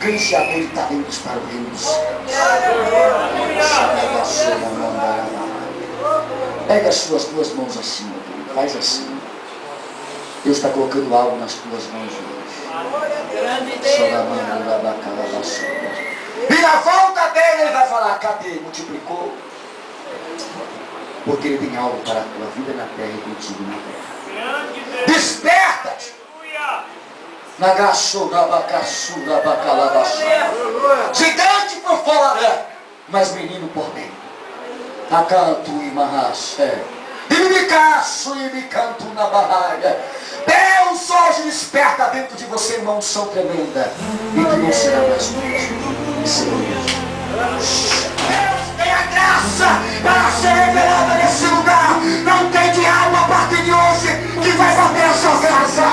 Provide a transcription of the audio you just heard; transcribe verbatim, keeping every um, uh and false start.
vencedor e talentos para o reino dos céus. Pega as suas duas mãos assim, meu querido. Faz assim. Deus está colocando algo nas tuas mãos hoje. E na volta dele ele vai falar: cadê? Multiplicou. Porque ele tem algo para a tua vida na terra e contigo na terra. Desperta-te! Gigante por fora, mas menino por dentro. Acanto e marraché. E me caço e me canto na barraga. Deus hoje desperta dentro de você uma unção tremenda. E que não será mais noite. Deus tem a graça para ser revelada nesse lugar. Não tem diabo a partir de hoje que vai bater a sua casa.